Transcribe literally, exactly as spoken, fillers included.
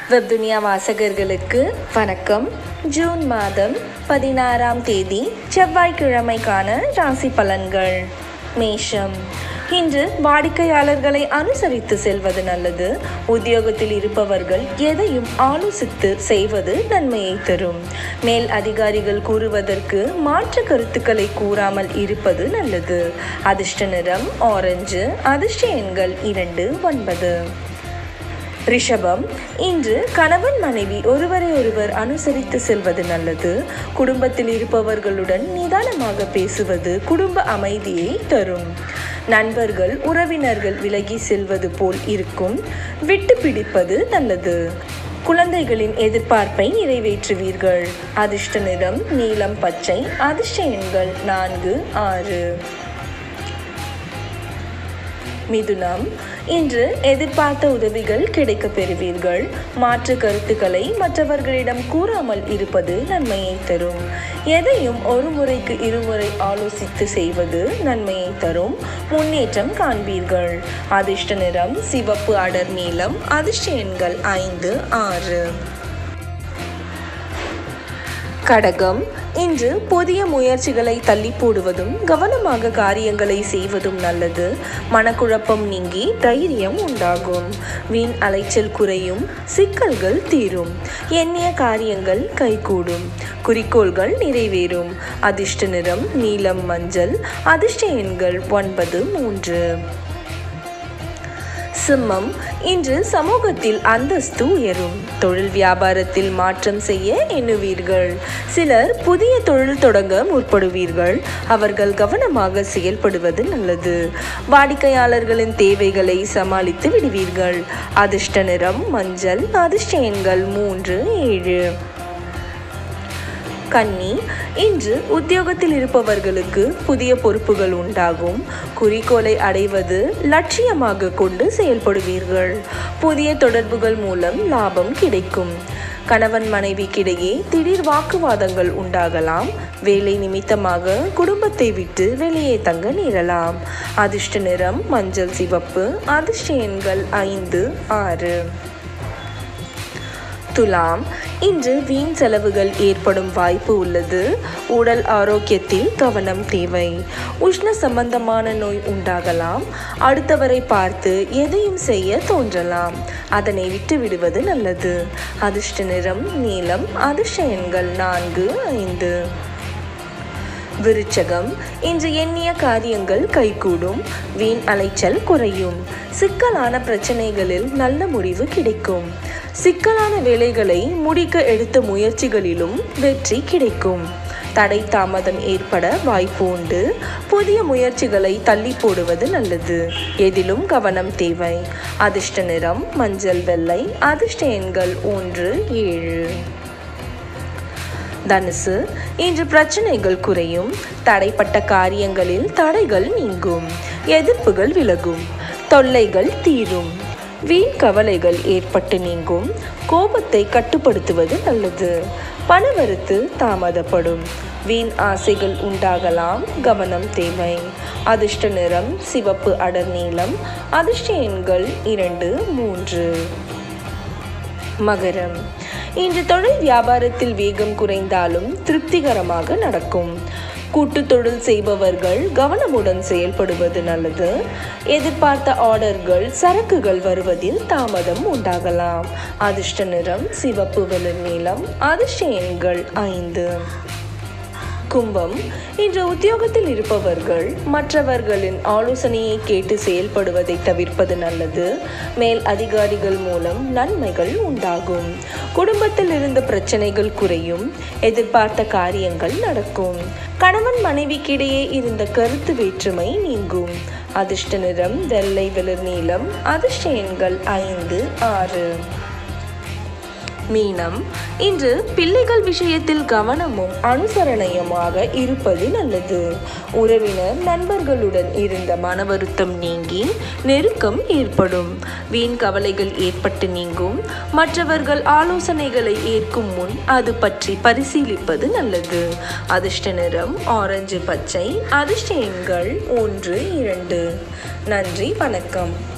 வெப்துனியா வாசகர்களுக்கு வணக்கம். ஜூன் மாதம் பதினாறாம் தேதி செவ்வாய்க்கிழமைக்கான ராசி பலன்கள். மேஷம். இன்று வாடிக்கையாளர்களை அனுசரித்து செல்வது நல்லது. உத்தியோகத்தில் இருப்பவர்கள் எதையும் ஆலோசித்து செய்வது நன்மையை தரும். மேல் அதிகாரிகள் கூறுவதற்கு மாற்று கருத்துக்களை கூறாமல் இருப்பது நல்லது. அதிர்ஷ்ட நிறம் ஆரஞ்சு. அதிர்ஷ்ட எண்கள் இரண்டு ஒன்பது. ரிஷபம். இன்று கணவன் மனைவி ஒருவரை ஒருவர் அனுசரித்து செல்வது நல்லது. குடும்பத்தில் இருப்பவர்களுடன் நிதானமாக பேசுவது குடும்ப அமைதியை தரும். நண்பர்கள் உறவினர்கள் விலகி செல்வது போல் இருக்கும். விட்டு பிடிப்பது நல்லது. குழந்தைகளின் எதிர்பார்ப்பை நிறைவேற்றுவீர்கள். அதிர்ஷ்ட நிறம் நீலம் பச்சை. அதிர்ஷ்ட எண்கள் நான்கு ஆறு. மிதுனம். இன்று எதிர்பார்த்த உதவிகள் கிடைக்க பெறுவீர்கள். மாற்று கருத்துக்களை மற்றவர்களிடம் கூறாமல் இருப்பது நன்மையை தரும். எதையும் ஒரு முறைக்கு இருமுறை ஆலோசித்து செய்வது நன்மையை தரும். முன்னேற்றம் காண்பீர்கள். அதிர்ஷ்ட நிறம் சிவப்பு அடர் நீலம். அதிர்ஷ்ட எண்கள் ஐந்து ஆறு. கடகம். இன்று புதிய முயற்சிகளை தள்ளி போடுவதும் கவனமாக காரியங்களை செய்வதும் நல்லது. மனக்குழப்பம் நீங்கி தைரியம் உண்டாகும். வீண் அலைச்சல் குறையும். சிக்கல்கள் தீரும். எண்ணிய காரியங்கள் கைகூடும். குறிக்கோள்கள் நிறைவேறும். அதிர்ஷ்ட நிறம் நீலம் மஞ்சள். அதிர்ஷ்ட எண்கள் ஒன்பது மூன்று. சிம்மம். இன்று சமூகத்தில் அந்தஸ்து உயரும். தொழில் வியாபாரத்தில் மாற்றம் செய்ய எண்ணுவீர்கள். சிலர் புதிய தொழில் தொடங்க முற்படுவீர்கள். அவர்கள் கவனமாக செயல்படுவது நல்லது. வாடிக்கையாளர்களின் தேவைகளை சமாளித்து விடுவீர்கள். அதிர்ஷ்ட நிறம் மஞ்சள். அதிர்ஷ்ட எண்கள் மூன்று ஏழு. கன்னி. இன்று உத்தியோகத்தில் இருப்பவர்களுக்கு புதிய பொறுப்புகள் உண்டாகும். குறிக்கோளை அடைவது லட்சியமாக கொண்டு செயல்படுவீர்கள். புதிய தொடர்புகள் மூலம் லாபம் கிடைக்கும். கணவன் மனைவிக்கிடையே திடீர் வாக்குவாதங்கள் உண்டாகலாம். வேலை நிமித்தமாக குடும்பத்தை விட்டு வெளியே தங்க நேரலாம். அதிர்ஷ்ட நிறம் மஞ்சள் சிவப்பு. அதிர்ஷ்ட எண்கள் ஐந்து ஆறு. துலாம். இன்று வீண் செலவுகள் ஏற்படும் வாய்ப்பு உள்ளது. உடல் ஆரோக்கியத்தில் கவனம் தேவை. உஷ்ண சம்பந்தமான நோய் உண்டாகலாம். அடுத்தவரை பார்த்து எதையும் செய்ய தோன்றலாம். அதனை விட்டு விடுவது நல்லது. அதிர்ஷ்ட நிறம் நீலம். அதிர்ஷ்ட எண்கள் நான்கு ஐந்து. விருச்சகம். இன்று எண்ணிய காரியங்கள் கைகூடும். வீண் அலைச்சல் குறையும். சிக்கலான பிரச்சனைகளில் நல்ல முடிவு கிடைக்கும். சிக்கலான வேலைகளை முடிக்க எடுத்த முயற்சிகளிலும் வெற்றி கிடைக்கும். தடை தாமதம் ஏற்பட வாய்ப்பு உண்டு. புதிய முயற்சிகளை தள்ளி போடுவது நல்லது. எதிலும் கவனம் தேவை. அதிர்ஷ்ட நிறம் மஞ்சள் வெள்ளை. அதிர்ஷ்ட எண்கள் ஒன்று ஏழு. தனுசு. இன்று பிரச்சனைகள் குறையும். தடைப்பட்ட காரியங்களில் தடைகள் நீங்கும். எதிர்ப்புகள் விலகும். தொல்லைகள் தீரும். வீண் கவலைகள் ஏற்பட்டு நீங்கும். கோபத்தை கட்டுப்படுத்துவது நல்லது. பணவரத்து தாமதப்படும். வீண் ஆசைகள் உண்டாகலாம். கவனம் தேவை. அதிர்ஷ்ட நிறம் சிவப்பு அடர் நீலம். அதிர்ஷ்ட எண்கள் இரண்டு மூன்று. மகரம். இன்று தொழில் வியாபாரத்தில் வேகம் குறைந்தாலும் திருப்திகரமாக நடக்கும். கூட்டு தொழில் செய்பவர்கள் கவனமுடன் செயல்படுவது நல்லது. எதிர்பார்த்த ஆர்டர்கள் சரக்குகள் வருவதில் தாமதம் உண்டாகலாம். அதிர்ஷ்ட நிறம் சிவப்பு வெளிர் நீலம். அதிர்ஷ்ட எண்கள் ஐந்து. கும்பம். இன்று உத்தியோகத்தில் இருப்பவர்கள் மற்றவர்களின் ஆலோசனையை கேட்டு செயல்படுவதை தவிர்ப்பது நல்லது. மேல் அதிகாரிகள் மூலம் நன்மைகள் உண்டாகும். குடும்பத்தில் இருந்த பிரச்சனைகள் குறையும். எதிர்பார்த்த காரியங்கள் நடக்கும். கணவன் மனைவிக்கிடையே இருந்த கருத்து வேற்றுமை நீங்கும். அதிர்ஷ்ட நிறம் வெள்ளை வெளிர் நீலம். அதிர்ஷ்ட எண்கள் ஐந்து ஆறு. மீனம். இன்று பிள்ளைகள் விஷயத்தில் கவனமும் அனுசரணையுமாக இருப்பது நல்லது. உறவினர் நண்பர்களுடன் இருந்த மன வருத்தம் நீங்கி நெருக்கம் ஏற்படும். வீண் கவலைகள் ஏற்பட்டு நீங்கும். மற்றவர்கள் ஆலோசனைகளை ஏற்கும் முன் அது பற்றி பரிசீலிப்பது நல்லது. அதிர்ஷ்ட நிறம் ஆரஞ்சு பச்சை. அதிர்ஷ்ட எண்கள் ஒன்று இரண்டு. நன்றி, வணக்கம்.